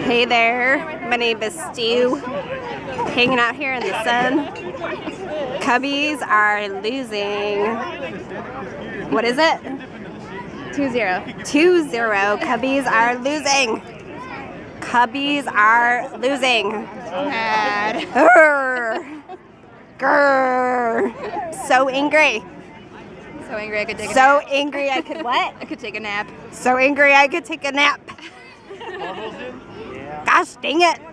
Hey there, my name is Stu, hanging out here in the sun. Cubbies are losing. What is it? 2-0. 2-0. Cubbies are losing. Cubbies are losing. Mad. Grr. Grr. So angry. So angry I could take a So nap. angry I could what? I could take a nap. So angry I could take a nap. Gosh dang it.